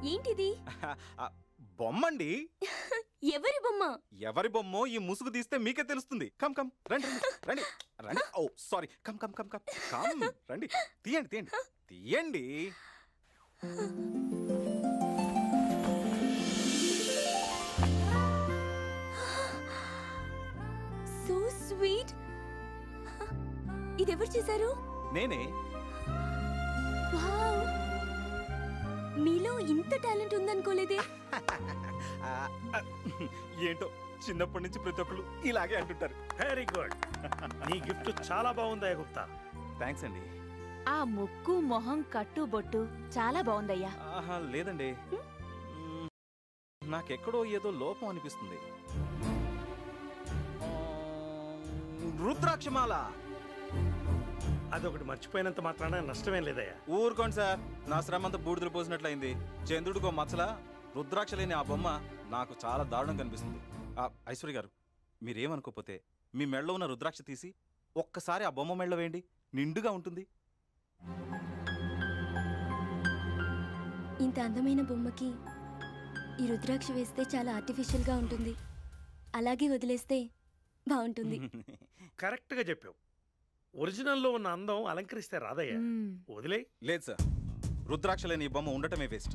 ఏంటిది? బొమ్మండి. ఎవరి బొమ్మ? ఎవరి బొమ్మో ఈ ముసుగు తీస్తే మీకే తెలుస్తుంది. కమ్ కమ్ రండి రండి రండి. Oh sorry. Come come come come come రండి. తీయండి తీయండి తీయండి. So sweet. ఇదెవరు చేశారు? నేనే. వావ్, మీలో ఇంత టాలెంట్ ఉందనుకోలేదే. ఏంటో చిన్నప్పటి నుంచి ప్రతి ఒక్కరు ఇలాగే అంటుంటారు. Very good. నీ గిఫ్ట్ చాలా బాగుందయ్యా గుప్తా. థ్యాంక్స్ అండి. ఆ ముక్కు మొహం కట్టు బొట్టు చాలా బాగుందయ్యా. లేదండి, నాకెక్కడో ఏదో లోపం అనిపిస్తుంది. రుద్రాక్షమాల అదొకటి మర్చిపోయినంత మాత్రాన నష్టమేం లేదయ్యా. ఊరుకోండి సార్, నా శ్రమంతా బూడిదలు పోసినట్లయింది. చంద్రుడికో మచ్చలా రుద్రాక్ష లేని ఆ బొమ్మ నాకు చాలా దారుణం కనిపిస్తుంది. ఐశ్వర్య గారు, మీరేమనుకోపోతే మీ మెడలో ఉన్న రుద్రాక్ష తీసి ఒక్కసారి ఆ బొమ్మ మెడలో వేయండి, నిండుగా ఉంటుంది. ఇంత అందమైన బొమ్మకి ఈ రుద్రాక్ష వేస్తే చాలా ఆర్టిఫిషియల్ గా ఉంటుంది. అలాగే వదిలేస్తే బాగుంటుంది. కరెక్ట్ గా చెప్పావు. ఒరిజినల్లో ఉన్న అందం అలంకరిస్తే రాదయ్యా, వదిలే. లేదు సార్, రుద్రాక్ష లేని ఈ బొమ్మ ఉండటమే వేస్ట్.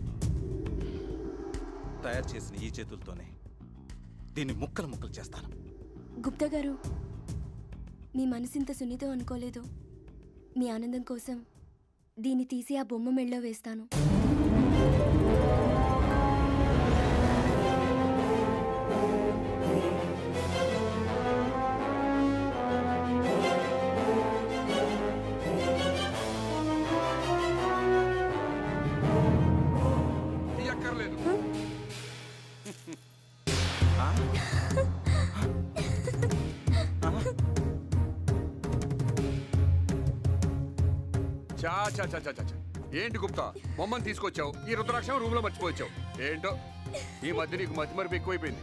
తయారు చేసిన ఈ చేతులతోనే దీన్ని ముక్కలు ముక్కలు చేస్తాను. గుప్తా గారు, మీ మనసింత సున్నితం అనుకోలేదు. మీ ఆనందం కోసం దీన్ని తీసి ఆ బొమ్మ మెళ్ళో వేస్తాను. ఏంటి గుప్తా, బొమ్మను తీసుకొచ్చావు, ఈ రుద్రాక్షం రూమ్ లో మర్చిపోవచ్చావు. ఏంటో ఈ మధ్య నీకు మతి మరపు ఎక్కువైపోయింది.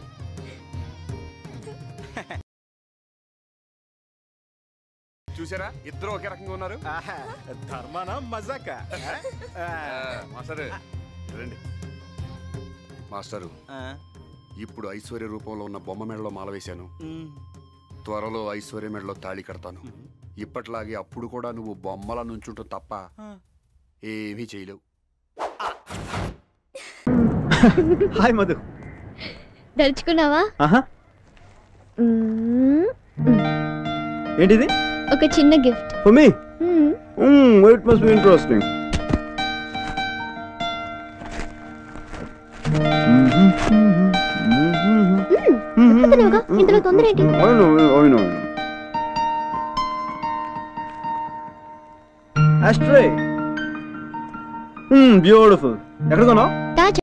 చూసారా, ఇద్దరు ఒకే రకంగా ఉన్నారు. ధర్మాన మజాక. మాస్టర్ రండి. మాస్టరు, ఇప్పుడు ఐశ్వర్య రూపంలో ఉన్న బొమ్మ మెడలో మాల వేశాను. త్వరలో ఐశ్వర్య మెడలో తాళి కడతాను. ఇప్పట్లాగే అప్పుడు కూడా నువ్వు బొమ్మల నుంచుంటావు తప్ప ఏమీ చేయలేవు. హాయ్ మధు. దలుచుకున్నావా? ఏంటిది? ఒక చిన్న gift for me. It must be interesting. ఇందులో తొందర ఏంటి? Ashtray. Beautiful. ఎక్కడ కొన్నావు?